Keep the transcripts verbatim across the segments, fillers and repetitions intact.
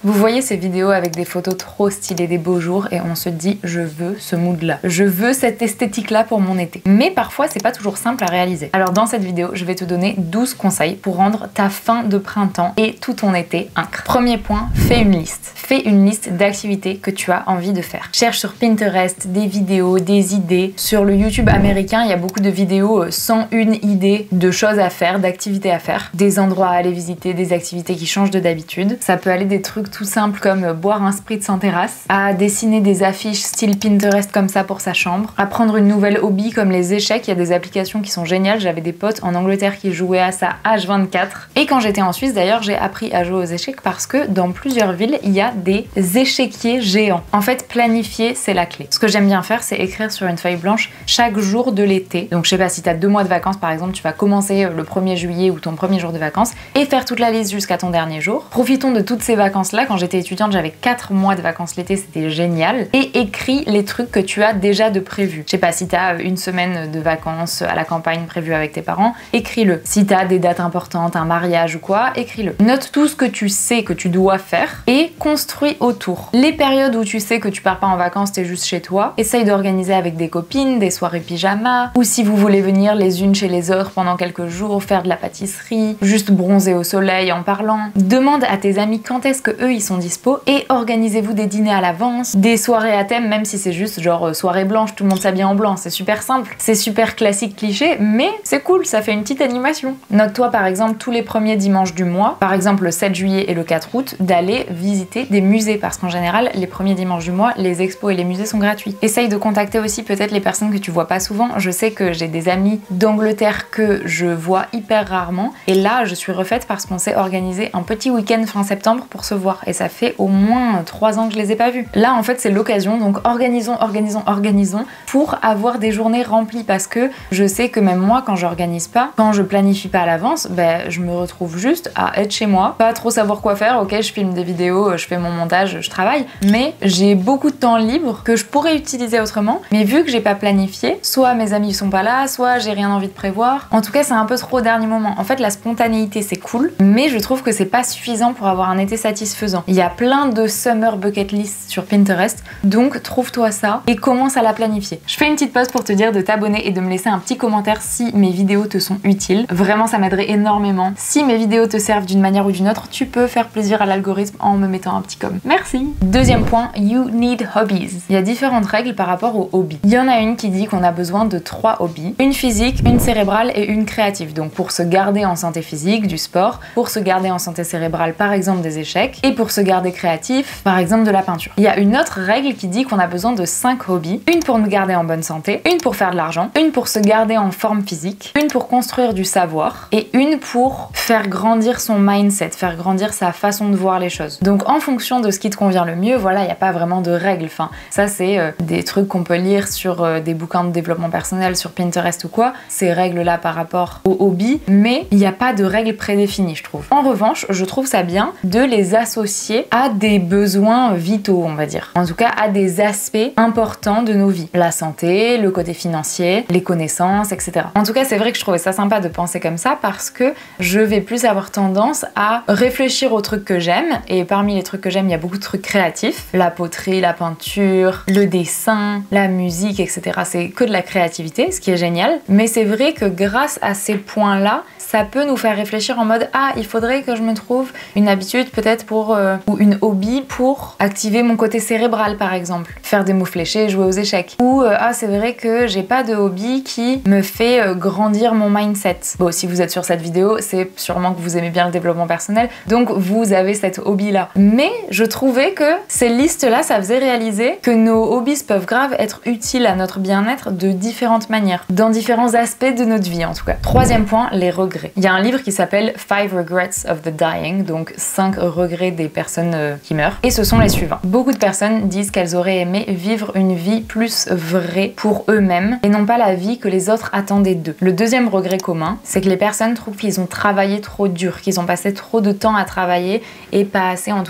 Vous voyez ces vidéos avec des photos trop stylées des beaux jours et on se dit je veux ce mood là, je veux cette esthétique là pour mon été. Mais parfois c'est pas toujours simple à réaliser. Alors dans cette vidéo je vais te donner douze conseils pour rendre ta fin de printemps et tout ton été incre. Premier point, fais une liste. Fais une liste d'activités que tu as envie de faire. Cherche sur Pinterest des vidéos, des idées. Sur le YouTube américain, il y a beaucoup de vidéos cent une idées de choses à faire, d'activités à faire, des endroits à aller visiter, des activités qui changent de d'habitude. Ça peut aller des trucs tout simples comme boire un spritz en terrasse, à dessiner des affiches style Pinterest comme ça pour sa chambre, à prendre une nouvelle hobby comme les échecs. Il y a des applications qui sont géniales. J'avais des potes en Angleterre qui jouaient à ça H vingt-quatre. Et quand j'étais en Suisse d'ailleurs, j'ai appris à jouer aux échecs parce que dans plusieurs villes, il y a des échiquiers géants. En fait, planifier, c'est la clé. Ce que j'aime bien faire, c'est écrire sur une feuille blanche chaque jour de l'été. Donc je sais pas, si t'as deux mois de vacances par exemple, tu vas commencer le premier juillet ou ton premier jour de vacances et faire toute la liste jusqu'à ton dernier jour. Profitons de toutes ces vacances-là. Quand j'étais étudiante, j'avais quatre mois de vacances l'été, c'était génial. Et écris les trucs que tu as déjà de prévu. Je sais pas, si t'as une semaine de vacances à la campagne prévue avec tes parents, écris-le. Si t'as des dates importantes, un mariage ou quoi, écris-le. Note tout ce que tu sais que tu dois faire et construis autour. Les périodes où tu sais que tu pars pas en vacances, t'es juste chez toi, essaye d'organiser avec des copines, des soirées pyjama, ou si vous voulez venir les unes chez les autres pendant quelques jours, faire de la pâtisserie, juste bronzer au soleil en parlant. Demande à tes amis quand est-ce que eux ils sont dispo et organisez-vous des dîners à l'avance, des soirées à thème, même si c'est juste genre euh, soirée blanche, tout le monde s'habille en blanc, c'est super simple, c'est super classique cliché, mais c'est cool, ça fait une petite animation. Note-toi par exemple tous les premiers dimanches du mois, par exemple le sept juillet et le quatre août, d'aller visiter des musées parce qu'en général les premiers dimanches du mois, les expos et les musées sont gratuits. Essaye de contacter aussi peut-être les personnes que tu vois pas souvent. Je sais que j'ai des amis d'Angleterre que je vois hyper rarement et là je suis refaite parce qu'on s'est organisé un petit week-end fin septembre pour se voir et ça fait au moins trois ans que je les ai pas vus. Là en fait c'est l'occasion, donc organisons, organisons, organisons pour avoir des journées remplies parce que je sais que même moi quand j'organise pas, quand je planifie pas à l'avance, ben je me retrouve juste à être chez moi, pas trop savoir quoi faire. Ok, je filme des vidéos, je fais mon montage, je travaille, mais j'ai beaucoup de temps libre que je pourrais utiliser autrement, mais vu que j'ai pas planifié, soit mes amis sont pas là, soit j'ai rien envie de prévoir. En tout cas c'est un peu trop au dernier moment. En fait la spontanéité c'est cool, mais je trouve que c'est pas suffisant pour avoir un été satisfaisant. Il y a plein de summer bucket list sur Pinterest, donc trouve-toi ça et commence à la planifier. Je fais une petite pause pour te dire de t'abonner et de me laisser un petit commentaire si mes vidéos te sont utiles. Vraiment ça m'aiderait énormément. Si mes vidéos te servent d'une manière ou d'une autre, tu peux faire plaisir à l'algorithme en me mettant un petit com. Merci. Deuxième point, you need hobbies. Il y a différentes règles par rapport aux hobbies. Il y en a une qui dit qu'on a besoin de trois hobbies. Une physique, une cérébrale et une créative. Donc pour se garder en santé physique, du sport, pour se garder en santé cérébrale, par exemple des échecs, et pour se garder créatif, par exemple de la peinture. Il y a une autre règle qui dit qu'on a besoin de cinq hobbies. Une pour nous garder en bonne santé, une pour faire de l'argent, une pour se garder en forme physique, une pour construire du savoir et une pour faire grandir son mindset, faire grandir sa façon de voir les choses. Donc en fonction de ce qui te convient le mieux, voilà, il n'y a pas vraiment de règles. Enfin, ça c'est euh, des trucs qu'on peut lire sur euh, des bouquins de développement personnel, sur Pinterest ou quoi, ces règles-là par rapport aux hobbies, mais il n'y a pas de règles prédéfinies, je trouve. En revanche, je trouve ça bien de les associer à des besoins vitaux, on va dire. En tout cas, à des aspects importants de nos vies. La santé, le côté financier, les connaissances, et cetera. En tout cas, c'est vrai que je trouvais ça sympa de penser comme ça parce que je vais plus avoir tendance à réfléchir aux trucs que j'aime, et parmi les trucs que j'aime, il y a beaucoup de trucs créatifs. La poterie, la peinture, le dessin, la musique, et cetera. C'est que de la créativité, ce qui est génial. Mais c'est vrai que grâce à ces points-là, ça peut nous faire réfléchir en mode ah, il faudrait que je me trouve une habitude peut-être pour euh, ou une hobby pour activer mon côté cérébral par exemple, faire des mots fléchés, jouer aux échecs, ou euh, ah c'est vrai que j'ai pas de hobby qui me fait euh, grandir mon mindset. Bon, si vous êtes sur cette vidéo, c'est sûrement que vous aimez bien le développement personnel, donc vous avez cette hobby là. Mais je trouvais que ces listes là, ça faisait réaliser que nos hobbies peuvent grave être utiles à notre bien-être de différentes manières, dans différents aspects de notre vie en tout cas. Troisième point, les regrets. Il y a un livre qui s'appelle Five Regrets of the Dying, donc cinq regrets des personnes euh, qui meurent, et ce sont les suivants. Beaucoup de personnes disent qu'elles auraient aimé vivre une vie plus vraie pour eux-mêmes et non pas la vie que les autres attendaient d'eux. Le deuxième regret commun, c'est que les personnes trouvent qu'ils ont travaillé trop dur, qu'ils ont passé trop de temps à travailler et pas assez en tout cas avec les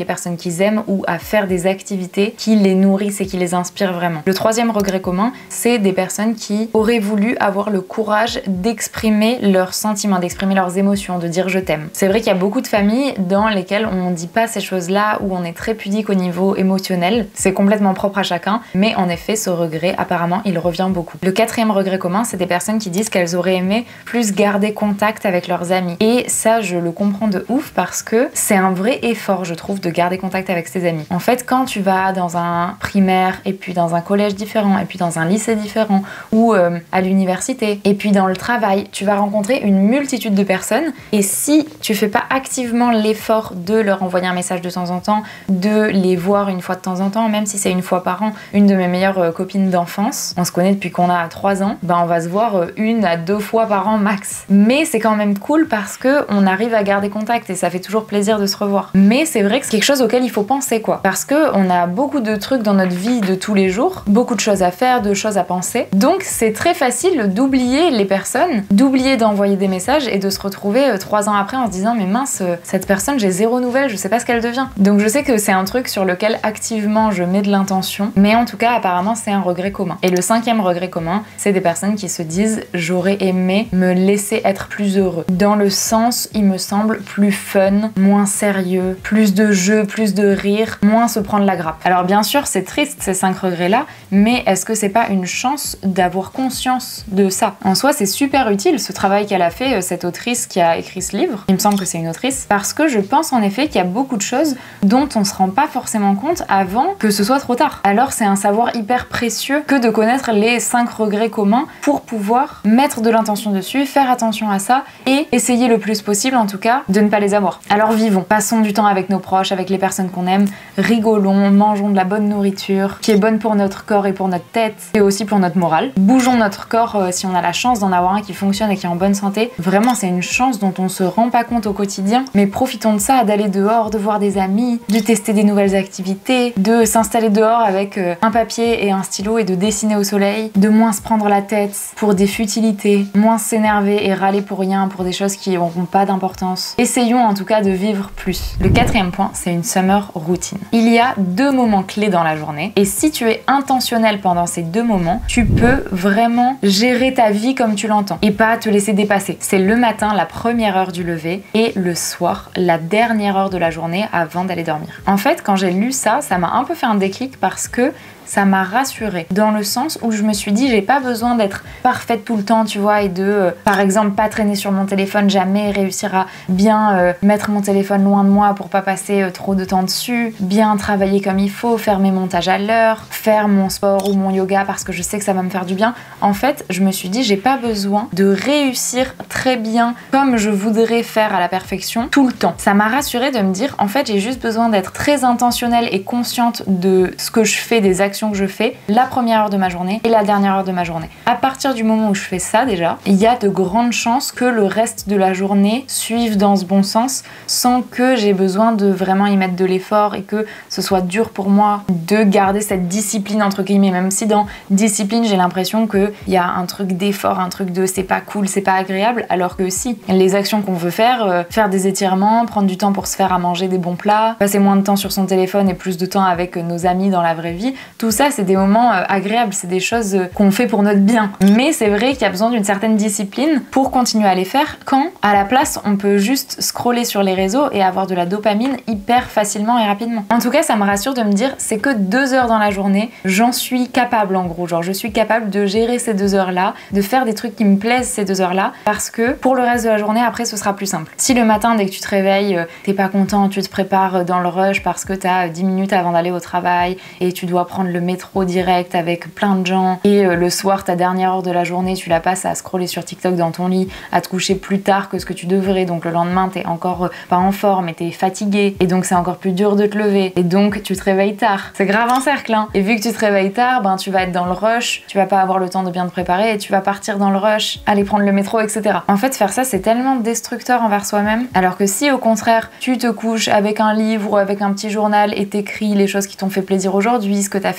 les personnes qu'ils aiment ou à faire des activités qui les nourrissent et qui les inspirent vraiment. Le troisième regret commun, c'est des personnes qui auraient voulu avoir le courage d'exprimer leurs sentiments, d'exprimer leurs émotions, de dire je t'aime. C'est vrai qu'il y a beaucoup de familles dans lesquelles on ne dit pas ces choses-là, où on est très pudique au niveau émotionnel. C'est complètement propre à chacun, mais en effet, ce regret, apparemment, il revient beaucoup. Le quatrième regret commun, c'est des personnes qui disent qu'elles auraient aimé plus garder contact avec leurs amis. Et ça, je le comprends de ouf parce que c'est un vrai effort, je trouve, de garder contact avec ses amis. En fait, quand tu vas dans un primaire, et puis dans un collège différent, et puis dans un lycée différent, ou euh, à l'université, et puis dans le travail, tu vas rencontrer une multitude de personnes, et si tu fais pas activement l'effort de leur envoyer un message de temps en temps, de les voir une fois de temps en temps, même si c'est une fois par an, une de mes meilleures euh, copines d'enfance, on se connaît depuis qu'on a trois ans, ben on va se voir euh, une à deux fois par an max. Mais c'est quand même cool parce que on arrive à garder contact et ça fait toujours plaisir de se revoir. Mais c'est vrai que c'est quelque chose auquel il faut penser quoi, parce que on a beaucoup de trucs dans notre vie de tous les jours, beaucoup de choses à faire, de choses à penser. Donc c'est très facile d'oublier les personnes, d'oublier d'envoyer des messages et de se retrouver euh, trois ans après en se disant mais mince, euh, cette personne j'ai zéro nouvelle, je sais pas ce qu'elle devient. Donc je sais que c'est un truc sur lequel activement je mets de l'intention, mais en tout cas apparemment c'est un regret commun. Et le cinquième regret commun, c'est des personnes qui se disent j'aurais aimé me laisser être plus heureux. Dans le sens, il me semble, plus fun, moins sérieux, plus de jeu, plus de rire, moins se prendre la grappe. Alors bien sûr c'est triste ces cinq regrets là, mais est-ce que c'est pas une chance d'avoir conscience de ça? En soi c'est super utile ce travail qu'elle a fait, cette autrice qui a écrit ce livre, il me semble que c'est une autrice, parce que je pense en effet qu'il y a beaucoup de choses dont on se rend pas forcément compte avant que ce soit trop tard. Alors c'est un savoir hyper précieux que de connaître les cinq regrets communs pour pouvoir mettre de l'intention dessus, faire attention à ça et essayer le plus possible en tout cas de ne pas les avoir. Alors vivons, passons du temps avec nos proches, avec les personnes qu'on aime, rigolons, mangeons de la bonne nourriture qui est bonne pour notre corps et pour notre tête et aussi pour notre morale. Bougeons notre corps euh, si on a la chance d'en avoir un qui fonctionne et qui est en bonne santé. Vraiment c'est une chance dont on se rend pas compte au quotidien, mais profitons de ça, d'aller dehors, de voir des amis, de tester des nouvelles activités, de s'installer dehors avec euh, un papier et un stylo et de dessiner au soleil, de moins se prendre la tête pour des futilités, moins s'énerver et râler pour rien, pour des choses qui n'auront pas d'importance. Essayons en tout cas de vivre plus. Le quatrième point, c'est une summer routine. Il y a deux moments clés dans la journée et si tu es intentionnel pendant ces deux moments, tu peux vraiment gérer ta vie comme tu l'entends et pas te laisser dépasser. C'est le matin, la première heure du lever et le soir, la dernière heure de la journée avant d'aller dormir. En fait, quand j'ai lu ça, ça m'a un peu fait un déclic parce que ça m'a rassurée dans le sens où je me suis dit j'ai pas besoin d'être parfaite tout le temps tu vois et de euh, par exemple pas traîner sur mon téléphone jamais, réussir à bien euh, mettre mon téléphone loin de moi pour pas passer euh, trop de temps dessus, bien travailler comme il faut, faire mes montages à l'heure, faire mon sport ou mon yoga parce que je sais que ça va me faire du bien. En fait je me suis dit j'ai pas besoin de réussir très bien comme je voudrais faire à la perfection tout le temps. Ça m'a rassurée de me dire en fait j'ai juste besoin d'être très intentionnelle et consciente de ce que je fais, des actions que je fais la première heure de ma journée et la dernière heure de ma journée. À partir du moment où je fais ça déjà, il y a de grandes chances que le reste de la journée suive dans ce bon sens sans que j'ai besoin de vraiment y mettre de l'effort et que ce soit dur pour moi de garder cette discipline entre guillemets, même si dans discipline j'ai l'impression qu'il y a un truc d'effort, un truc de c'est pas cool, c'est pas agréable, alors que si, les actions qu'on veut faire, euh, faire des étirements, prendre du temps pour se faire à manger des bons plats, passer moins de temps sur son téléphone et plus de temps avec nos amis dans la vraie vie, tout ça c'est des moments euh, agréables, c'est des choses euh, qu'on fait pour notre bien. Mais c'est vrai qu'il y a besoin d'une certaine discipline pour continuer à les faire quand à la place on peut juste scroller sur les réseaux et avoir de la dopamine hyper facilement et rapidement. En tout cas ça me rassure de me dire c'est que deux heures dans la journée, j'en suis capable en gros, genre je suis capable de gérer ces deux heures là, de faire des trucs qui me plaisent ces deux heures là parce que pour le reste de la journée après ce sera plus simple. Si le matin dès que tu te réveilles euh, t'es pas content, tu te prépares dans le rush parce que t'as dix minutes avant d'aller au travail et tu dois prendre le métro direct avec plein de gens et euh, le soir ta dernière heure de la journée tu la passes à scroller sur TikTok dans ton lit, à te coucher plus tard que ce que tu devrais, donc le lendemain t'es encore euh, pas en forme et t'es fatigué et donc c'est encore plus dur de te lever et donc tu te réveilles tard. C'est grave un cercle hein. Et vu que tu te réveilles tard, ben tu vas être dans le rush, tu vas pas avoir le temps de bien te préparer et tu vas partir dans le rush, aller prendre le métro, et cetera. En fait faire ça c'est tellement destructeur envers soi-même, alors que si au contraire tu te couches avec un livre ou avec un petit journal et t'écris les choses qui t'ont fait plaisir aujourd'hui, ce que t'as fait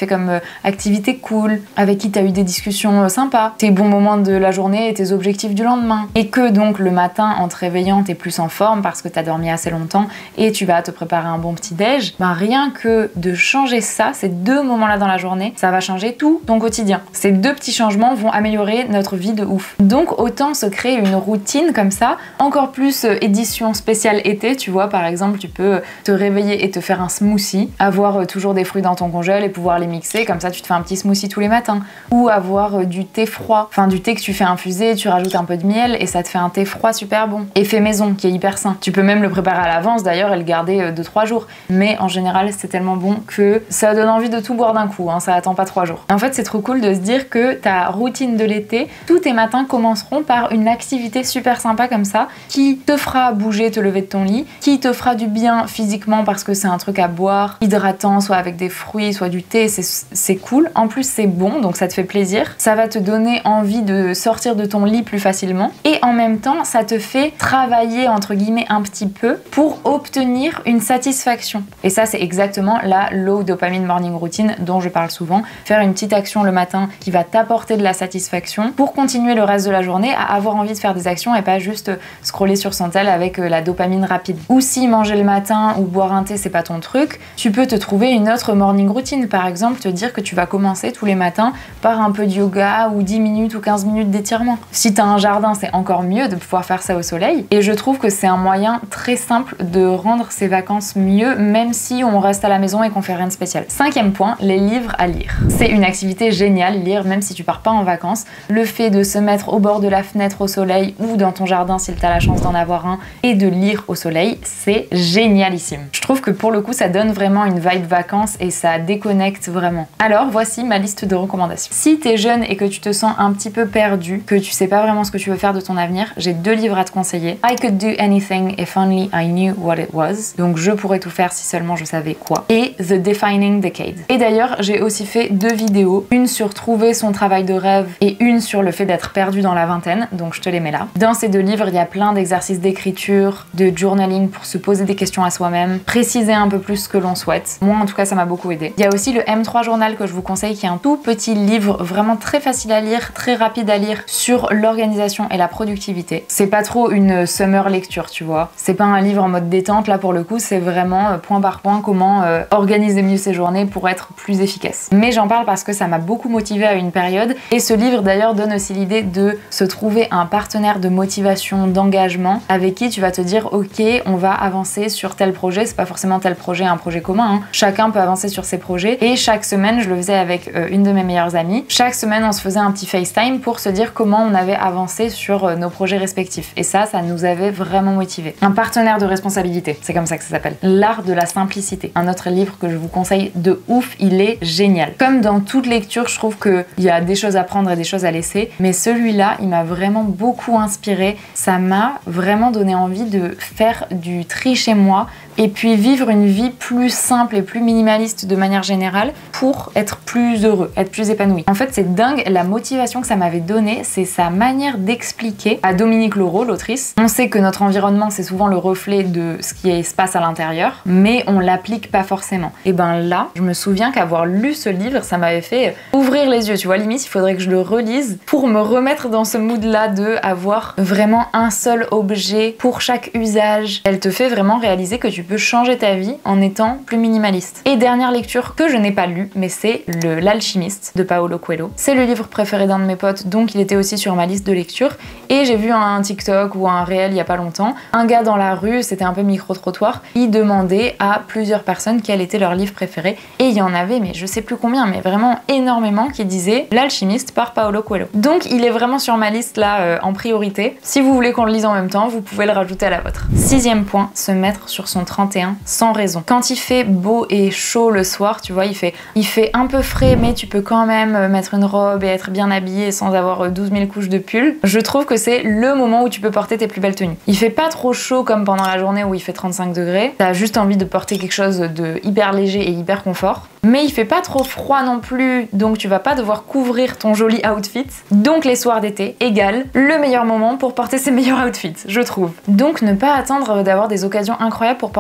fait comme euh, activité cool, avec qui t'as eu des discussions euh, sympas, tes bons moments de la journée et tes objectifs du lendemain. Et que donc le matin, en te réveillant, t'es plus en forme parce que t'as dormi assez longtemps et tu vas te préparer un bon petit déj. Ben rien que de changer ça, ces deux moments-là dans la journée, ça va changer tout ton quotidien. Ces deux petits changements vont améliorer notre vie de ouf. Donc autant se créer une routine comme ça, encore plus euh, édition spéciale été, tu vois, par exemple, tu peux te réveiller et te faire un smoothie, avoir euh, toujours des fruits dans ton congèle et pouvoir les mixer, comme ça tu te fais un petit smoothie tous les matins. Ou avoir euh, du thé froid, enfin du thé que tu fais infuser, tu rajoutes un peu de miel et ça te fait un thé froid super bon. Effet maison, qui est hyper sain. Tu peux même le préparer à l'avance d'ailleurs et le garder deux trois jours. Mais en général, c'est tellement bon que ça donne envie de tout boire d'un coup, hein, ça attend pas trois jours. En fait, c'est trop cool de se dire que ta routine de l'été, tous tes matins commenceront par une activité super sympa comme ça, qui te fera bouger, te lever de ton lit, qui te fera du bien physiquement parce que c'est un truc à boire, hydratant, soit avec des fruits, soit du thé, c'est cool. En plus, c'est bon, donc ça te fait plaisir. Ça va te donner envie de sortir de ton lit plus facilement. Et en même temps, ça te fait travailler, entre guillemets, un petit peu pour obtenir une satisfaction. Et ça, c'est exactement la low dopamine morning routine dont je parle souvent. Faire une petite action le matin qui va t'apporter de la satisfaction pour continuer le reste de la journée à avoir envie de faire des actions et pas juste scroller sur son tel avec la dopamine rapide. Ou si manger le matin ou boire un thé, c'est pas ton truc, tu peux te trouver une autre morning routine. Par exemple, te dire que tu vas commencer tous les matins par un peu de yoga ou dix minutes ou quinze minutes d'étirement. Si t'as un jardin, c'est encore mieux de pouvoir faire ça au soleil. Et je trouve que c'est un moyen très simple de rendre ses vacances mieux, même si on reste à la maison et qu'on fait rien de spécial. Cinquième point, les livres à lire. C'est une activité géniale, lire même si tu pars pas en vacances. Le fait de se mettre au bord de la fenêtre au soleil ou dans ton jardin si t'as la chance d'en avoir un et de lire au soleil, c'est génialissime. Je trouve que pour le coup, ça donne vraiment une vibe vacances et ça déconnecte vraiment. Alors voici ma liste de recommandations. Si t'es jeune et que tu te sens un petit peu perdu, que tu sais pas vraiment ce que tu veux faire de ton avenir, j'ai deux livres à te conseiller. I Could Do Anything If Only I Knew What It Was. Donc je pourrais tout faire si seulement je savais quoi. Et The Defining Decade. Et d'ailleurs, j'ai aussi fait deux vidéos, une sur trouver son travail de rêve et une sur le fait d'être perdu dans la vingtaine, donc je te les mets là. Dans ces deux livres, il y a plein d'exercices d'écriture, de journaling pour se poser des questions à soi-même, préciser un peu plus ce que l'on souhaite. Moi, en tout cas, ça m'a beaucoup aidé. Il y a aussi le M trois Journal que je vous conseille, qui est un tout petit livre vraiment très facile à lire, très rapide à lire sur l'organisation et la productivité. C'est pas trop une summer lecture, tu vois. C'est pas un livre en mode détente, là pour le coup, c'est vraiment euh, point par point comment euh, organiser mieux ses journées pour être plus efficace. Mais j'en parle parce que ça m'a beaucoup motivée à une période et ce livre d'ailleurs donne aussi l'idée de se trouver un partenaire de motivation, d'engagement avec qui tu vas te dire ok, on va avancer sur tel projet. C'est pas forcément tel projet, un projet commun, hein. Chacun peut avancer sur ses projets et chaque semaine, je le faisais avec euh, une de mes meilleures amies, chaque semaine on se faisait un petit FaceTime pour se dire comment on avait avancé sur euh, nos projets respectifs et ça, ça nous avait vraiment motivés. Un partenaire de responsabilité, c'est comme ça que ça s'appelle. L'art de la simplicité, un autre livre que je vous conseille de ouf, il est génial. Comme dans toute lecture, je trouve qu'il y a des choses à prendre et des choses à laisser, mais celui-là, il m'a vraiment beaucoup inspiré. Ça m'a vraiment donné envie de faire du tri chez moi et puis vivre une vie plus simple et plus minimaliste de manière générale pour être plus heureux, être plus épanoui. En fait, c'est dingue la motivation que ça m'avait donnée, c'est sa manière d'expliquer à Dominique Laureau, l'autrice. On sait que notre environnement, c'est souvent le reflet de ce qui se passe à l'intérieur, mais on l'applique pas forcément. Et ben là, je me souviens qu'avoir lu ce livre, ça m'avait fait ouvrir les yeux, tu vois, limite, il faudrait que je le relise pour me remettre dans ce mood-là de avoir vraiment un seul objet pour chaque usage. Elle te fait vraiment réaliser que tu peux changer ta vie en étant plus minimaliste. Et dernière lecture que je n'ai pas lue, mais c'est le L'Alchimiste de Paolo Coelho. C'est le livre préféré d'un de mes potes, donc il était aussi sur ma liste de lecture. Et j'ai vu un TikTok ou un réel il y a pas longtemps, un gars dans la rue, c'était un peu micro-trottoir, il demandait à plusieurs personnes quel était leur livre préféré. Et il y en avait, mais je sais plus combien, mais vraiment énormément, qui disaient L'Alchimiste par Paolo Coelho. Donc il est vraiment sur ma liste là euh, en priorité. Si vous voulez qu'on le lise en même temps, vous pouvez le rajouter à la vôtre. Sixième point, se mettre sur son trente et un sans raison. Quand il fait beau et chaud le soir, tu vois, il fait, il fait un peu frais, mais tu peux quand même mettre une robe et être bien habillé sans avoir douze mille couches de pull. Je trouve que c'est le moment où tu peux porter tes plus belles tenues. Il fait pas trop chaud comme pendant la journée où il fait trente-cinq degrés. T'as juste envie de porter quelque chose de hyper léger et hyper confort. Mais il fait pas trop froid non plus, donc tu vas pas devoir couvrir ton joli outfit. Donc les soirs d'été égale le meilleur moment pour porter ses meilleurs outfits, je trouve. Donc ne pas attendre d'avoir des occasions incroyables pour porter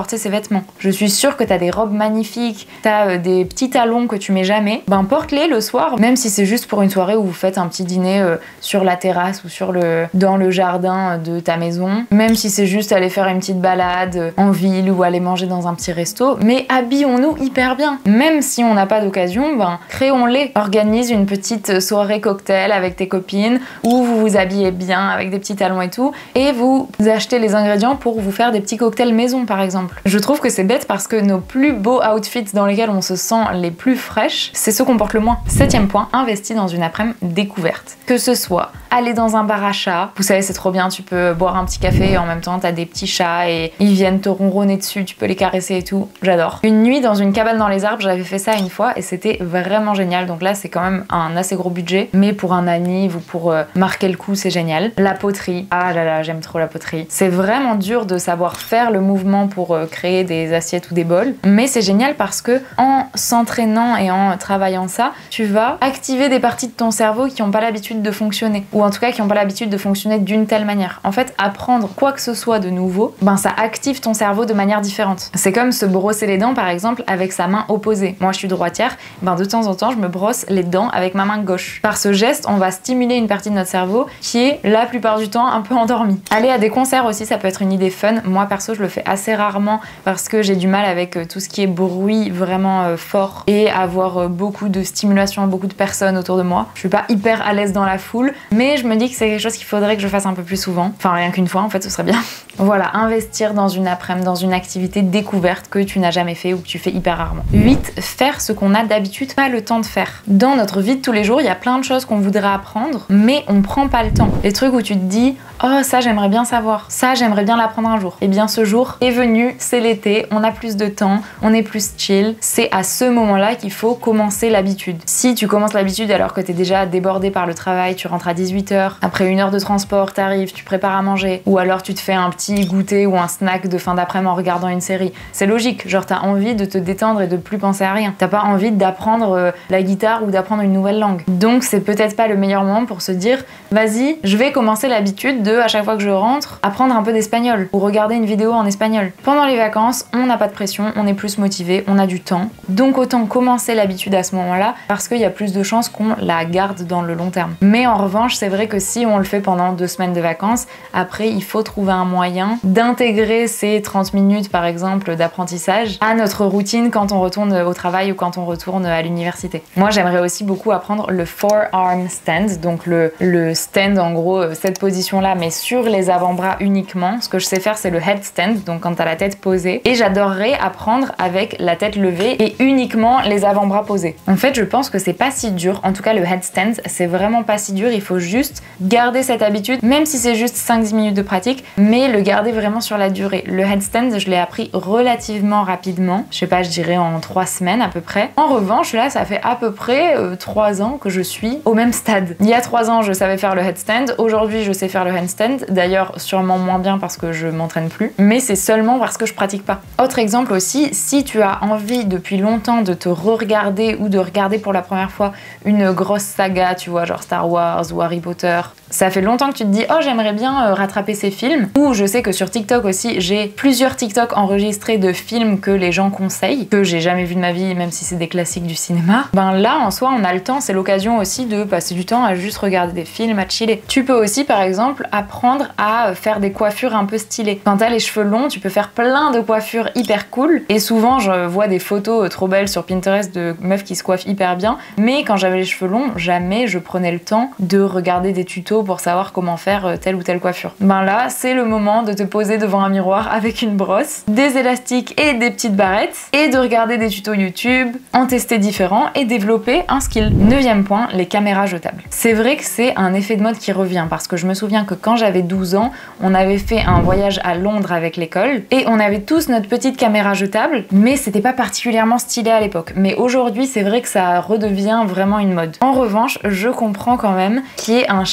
porter ces vêtements. Je suis sûre que t'as des robes magnifiques, t'as euh, des petits talons que tu mets jamais, ben porte-les le soir, même si c'est juste pour une soirée où vous faites un petit dîner euh, sur la terrasse ou sur le, dans le jardin de ta maison, même si c'est juste aller faire une petite balade en ville ou aller manger dans un petit resto, mais habillons-nous hyper bien. Même si on n'a pas d'occasion, ben créons-les. Organise une petite soirée cocktail avec tes copines où vous vous habillez bien avec des petits talons et tout, et vous achetez les ingrédients pour vous faire des petits cocktails maison par exemple. Je trouve que c'est bête parce que nos plus beaux outfits dans lesquels on se sent les plus fraîches, c'est ceux qu'on porte le moins. Septième point, investis dans une après-midi découverte. Que ce soit aller dans un bar à chat, vous savez c'est trop bien, tu peux boire un petit café et en même temps t'as des petits chats et ils viennent te ronronner dessus, tu peux les caresser et tout, j'adore. Une nuit dans une cabane dans les arbres, j'avais fait ça une fois et c'était vraiment génial, donc là c'est quand même un assez gros budget, mais pour un anniv ou pour euh, marquer le coup c'est génial. La poterie, ah là là j'aime trop la poterie. C'est vraiment dur de savoir faire le mouvement pour euh, créer des assiettes ou des bols, mais c'est génial parce que en s'entraînant et en travaillant ça, tu vas activer des parties de ton cerveau qui n'ont pas l'habitude de fonctionner, ou en tout cas qui n'ont pas l'habitude de fonctionner d'une telle manière. En fait, apprendre quoi que ce soit de nouveau, ben ça active ton cerveau de manière différente. C'est comme se brosser les dents par exemple avec sa main opposée. Moi je suis droitière, ben de temps en temps je me brosse les dents avec ma main gauche. Par ce geste, on va stimuler une partie de notre cerveau qui est la plupart du temps un peu endormie. Aller à des concerts aussi, ça peut être une idée fun. Moi perso, je le fais assez rarement parce que j'ai du mal avec tout ce qui est bruit vraiment euh, fort et avoir euh, beaucoup de stimulation, beaucoup de personnes autour de moi. Je suis pas hyper à l'aise dans la foule, mais je me dis que c'est quelque chose qu'il faudrait que je fasse un peu plus souvent. Enfin, rien qu'une fois, en fait, ce serait bien. Voilà, investir dans une après-midi, dans une activité découverte que tu n'as jamais fait ou que tu fais hyper rarement. huit. Faire ce qu'on a d'habitude pas le temps de faire. Dans notre vie de tous les jours, il y a plein de choses qu'on voudrait apprendre, mais on prend pas le temps. Les trucs où tu te dis « Oh, ça, j'aimerais bien savoir. Ça, j'aimerais bien l'apprendre un jour. » Eh bien, ce jour est venu, c'est l'été, on a plus de temps, on est plus chill. C'est à ce moment-là qu'il faut commencer l'habitude. Si tu commences l'habitude alors que t'es déjà débordé par le travail, tu rentres à dix-huit heures, après une heure de transport, t'arrives, tu prépares à manger, ou alors tu te fais un petit goûter ou un snack de fin d'après-midi en regardant une série. C'est logique, genre t'as envie de te détendre et de plus penser à rien. T'as pas envie d'apprendre euh, la guitare ou d'apprendre une nouvelle langue. Donc c'est peut-être pas le meilleur moment pour se dire vas-y, je vais commencer l'habitude de, à chaque fois que je rentre, apprendre un peu d'espagnol ou regarder une vidéo en espagnol. Pendant les vacances, on n'a pas de pression, on est plus motivé, on a du temps. Donc autant commencer l'habitude à ce moment-là parce qu'il y a plus de chances qu'on la garde dans le long terme. Mais en revanche, c'est vrai que si on le fait pendant deux semaines de vacances, après il faut trouver un moyen d'intégrer ces trente minutes par exemple d'apprentissage à notre routine quand on retourne au travail ou quand on retourne à l'université. Moi j'aimerais aussi beaucoup apprendre le forearm stand, donc le, le stand en gros, cette position là mais sur les avant-bras uniquement. Ce que je sais faire c'est le headstand, donc quand t'as la tête posée, et j'adorerais apprendre avec la tête levée et uniquement les avant-bras posés. En fait je pense que c'est pas si dur, en tout cas le headstand c'est vraiment pas si dur, il faut juste garder cette habitude, même si c'est juste cinq dix minutes de pratique, mais le garder vraiment sur la durée. Le headstand je l'ai appris relativement rapidement, je sais pas, je dirais en trois semaines à peu près. En revanche là ça fait à peu près euh, trois ans que je suis au même stade. Il y a trois ans je savais faire le headstand, aujourd'hui je sais faire le handstand, d'ailleurs sûrement moins bien parce que je m'entraîne plus, mais c'est seulement parce que je pratique pas. Autre exemple aussi, si tu as envie depuis longtemps de te re-regarder ou de regarder pour la première fois une grosse saga, tu vois, genre Star Wars ou Harry Potter, ça fait longtemps que tu te dis oh j'aimerais bien euh, rattraper ces films, ou je sais que sur TikTok aussi j'ai plusieurs TikTok enregistrés de films que les gens conseillent, que j'ai jamais vu de ma vie même si c'est des classiques du cinéma. Ben là en soi on a le temps, c'est l'occasion aussi de passer du temps à juste regarder des films, à chiller. Tu peux aussi par exemple apprendre à faire des coiffures un peu stylées. Quand t'as les cheveux longs tu peux faire plein de coiffures hyper cool, et souvent je vois des photos trop belles sur Pinterest de meufs qui se coiffent hyper bien, mais quand j'avais les cheveux longs jamais je prenais le temps de regarder des tutos pour savoir comment faire telle ou telle coiffure. Ben là, c'est le moment de te poser devant un miroir avec une brosse, des élastiques et des petites barrettes, et de regarder des tutos YouTube, en tester différents et développer un skill. Neuvième point, les caméras jetables. C'est vrai que c'est un effet de mode qui revient, parce que je me souviens que quand j'avais douze ans, on avait fait un voyage à Londres avec l'école, et on avait tous notre petite caméra jetable, mais c'était pas particulièrement stylé à l'époque. Mais aujourd'hui, c'est vrai que ça redevient vraiment une mode. En revanche, je comprends quand même qu'il y ait un charme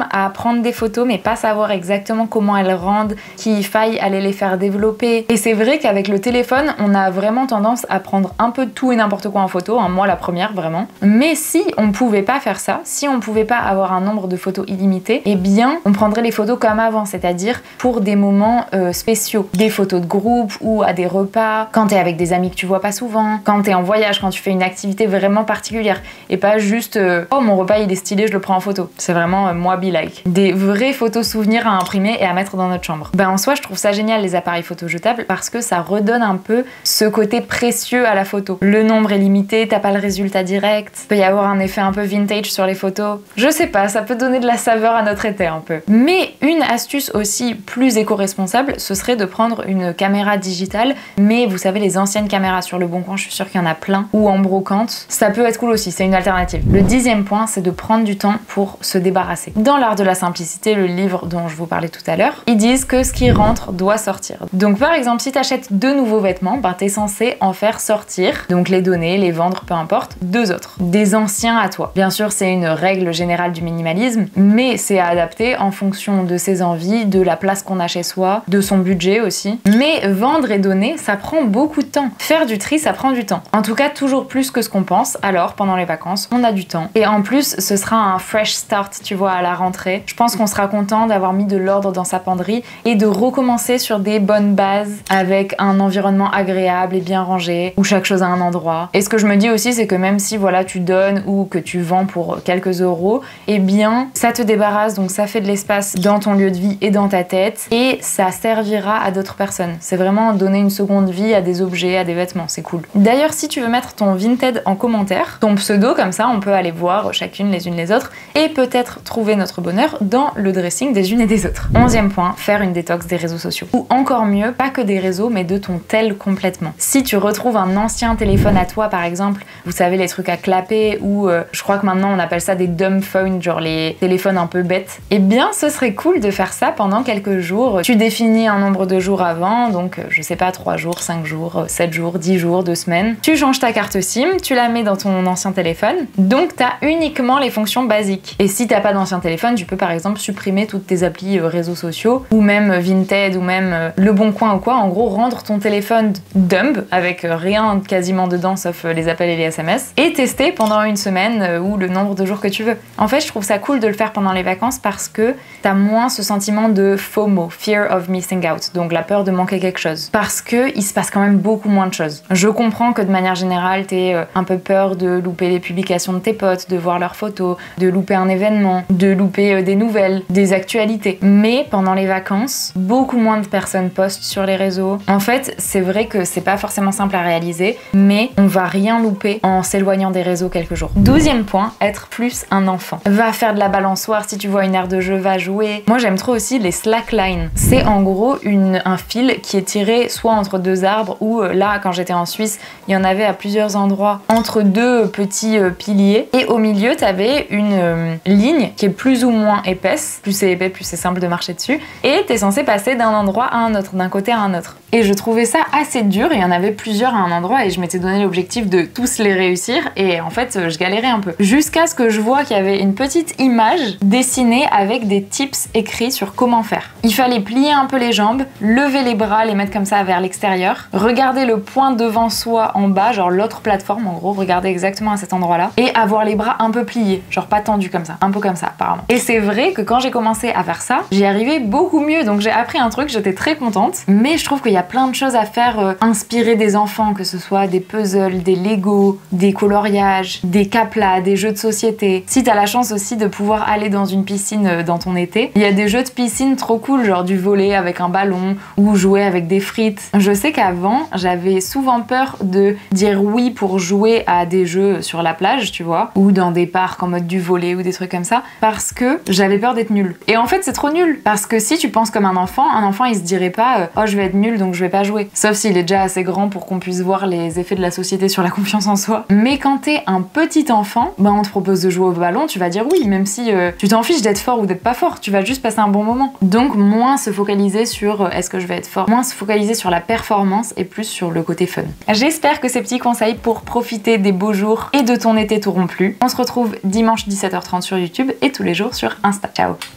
à prendre des photos mais pas savoir exactement comment elles rendent, qu'il faille aller les faire développer. Et c'est vrai qu'avec le téléphone, on a vraiment tendance à prendre un peu tout et n'importe quoi en photo, hein, moi la première vraiment. Mais si on pouvait pas faire ça, si on pouvait pas avoir un nombre de photos illimité, eh bien on prendrait les photos comme avant, c'est-à-dire pour des moments euh, spéciaux, des photos de groupe ou à des repas, quand t'es avec des amis que tu vois pas souvent, quand t'es en voyage, quand tu fais une activité vraiment particulière, et pas juste euh, oh mon repas il est stylé, je le prends en photo. C'est vraiment euh, moi be like. Des vraies photos souvenirs à imprimer et à mettre dans notre chambre. Ben en soi je trouve ça génial les appareils photo jetables parce que ça redonne un peu ce côté précieux à la photo. Le nombre est limité, t'as pas le résultat direct, il peut y avoir un effet un peu vintage sur les photos. Je sais pas, ça peut donner de la saveur à notre été un peu. Mais une astuce aussi plus éco-responsable, ce serait de prendre une caméra digitale, mais vous savez les anciennes caméras sur le Bon Coin, je suis sûre qu'il y en a plein, ou en brocante. Ça peut être cool aussi, c'est une alternative. Le dixième point, c'est de prendre du temps pour se débarrasser. Dans l'art de la simplicité, le livre dont je vous parlais tout à l'heure, ils disent que ce qui rentre doit sortir. Donc par exemple, si t'achètes deux nouveaux vêtements, ben t'es censé en faire sortir, donc les donner, les vendre, peu importe, deux autres. Des anciens à toi. Bien sûr, c'est une règle générale du minimalisme, mais c'est à adapter en fonction de ses envies, de la place qu'on a chez soi, de son budget aussi. Mais vendre et donner, ça prend beaucoup de temps. Faire du tri, ça prend du temps. En tout cas, toujours plus que ce qu'on pense. Alors, pendant les vacances, on a du temps. Et en plus, ce sera un fresh start, tu vois, à la rentrée. Je pense qu'on sera content d'avoir mis de l'ordre dans sa penderie et de recommencer sur des bonnes bases avec un environnement agréable et bien rangé, où chaque chose a un endroit. Et ce que je me dis aussi, c'est que même si voilà, tu donnes ou que tu vends pour quelques euros, eh bien, ça te débarrasse, donc ça fait de l'espace dans ton lieu de vie et dans ta tête, et ça servira à d'autres personnes. C'est vraiment donner une seconde vie à des objets, à des vêtements, c'est cool. D'ailleurs, si tu veux mettre ton Vinted en commentaire, ton pseudo, comme ça, on peut aller voir chacune les unes les autres, et peut-être trouver notre bonheur dans le dressing des unes et des autres. Onzième point, faire une détox des réseaux sociaux. Ou encore mieux, pas que des réseaux, mais de ton tel complètement. Si tu retrouves un ancien téléphone à toi, par exemple, vous savez, les trucs à clapper, ou euh, je crois que maintenant on appelle ça des dumb phones, genre les téléphones un peu bêtes, eh bien ce serait cool de faire ça pendant quelques jours. Tu définis un nombre de jours avant, donc je sais pas, trois jours, cinq jours, sept jours, dix jours, deux semaines. Tu changes ta carte SIM, tu la mets dans ton ancien téléphone, donc t'as uniquement les fonctions basiques. Et si t'as pas d'ancien téléphone, tu peux par exemple supprimer toutes tes applis euh, réseaux sociaux, ou même Vinted, ou même euh, Le Bon Coin ou quoi. En gros, rendre ton téléphone dumb, avec euh, rien quasiment dedans sauf euh, les appels et les S M S, et tester pendant une semaine euh, ou le nombre de jours que tu veux. En fait, je trouve ça cool de le faire pendant les vacances parce que t'as moins ce sentiment de FOMO, Fear of Missing Out, donc la peur de manquer quelque chose. Parce que il se passe quand même beaucoup moins de choses. Je comprends que de manière générale, t'aies euh, un peu peur de louper les publications de tes potes, de voir leurs photos, de louper un événement, de louper euh, des nouvelles, des actualités. Mais pendant les vacances, beaucoup moins de personnes postent sur les réseaux. En fait, c'est vrai que c'est pas forcément simple à réaliser, mais on va rien louper en s'éloignant des réseaux quelques jours. Douzième point, être plus un enfant. Va faire de la balançoire, si tu vois une aire de jeu, va jouer. Moi j'aime trop aussi les slacklines. C'est en gros une, un fil qui est tiré soit entre deux arbres, ou euh, là quand j'étais en Suisse, il y en avait à plusieurs endroits entre deux petits euh, piliers, et au milieu t'avais une euh, ligne qui est plus ou moins épaisse. Plus c'est épais, plus c'est simple de marcher dessus, et t'es censé passer d'un endroit à un autre, d'un côté à un autre. Et je trouvais ça assez dur, il y en avait plusieurs à un endroit et je m'étais donné l'objectif de tous les réussir, et en fait je galérais un peu. Jusqu'à ce que je vois qu'il y avait une petite image dessinée avec des tips écrits sur comment faire. Il fallait plier un peu les jambes, lever les bras, les mettre comme ça vers l'extérieur, regarder le point devant soi en bas, genre l'autre plateforme en gros, regarder exactement à cet endroit-là, et avoir les bras un peu pliés, genre pas tendus comme ça, un peu comme ça apparemment. Et c'est vrai que quand j'ai commencé à faire ça, j'y arrivais beaucoup mieux, donc j'ai appris un truc, j'étais très contente, mais je trouve qu'il y a plein de choses à faire, euh, inspirer des enfants, que ce soit des puzzles, des Lego, des coloriages, des caplas, des jeux de société. Si t'as la chance aussi de pouvoir aller dans une piscine euh, dans ton été, il y a des jeux de piscine trop cool, genre du volley avec un ballon, ou jouer avec des frites. Je sais qu'avant, j'avais souvent peur de dire oui pour jouer à des jeux sur la plage, tu vois, ou dans des parcs en mode du volley ou des trucs comme ça, parce que j'avais peur d'être nulle. Et en fait, c'est trop nul, parce que si tu penses comme un enfant, un enfant il se dirait pas euh, oh je vais être nul donc je vais pas jouer. Sauf s'il est déjà assez grand pour qu'on puisse voir les effets de la société sur la confiance en soi. Mais quand t'es un petit enfant, bah on te propose de jouer au ballon, tu vas dire oui, même si euh, tu t'en fiches d'être fort ou d'être pas fort, tu vas juste passer un bon moment. Donc moins se focaliser sur euh, est-ce que je vais être fort, moins se focaliser sur la performance et plus sur le côté fun. J'espère que ces petits conseils pour profiter des beaux jours et de ton été t'auront plu. On se retrouve dimanche dix-sept heures trente sur YouTube et tous les jours sur Insta. Ciao!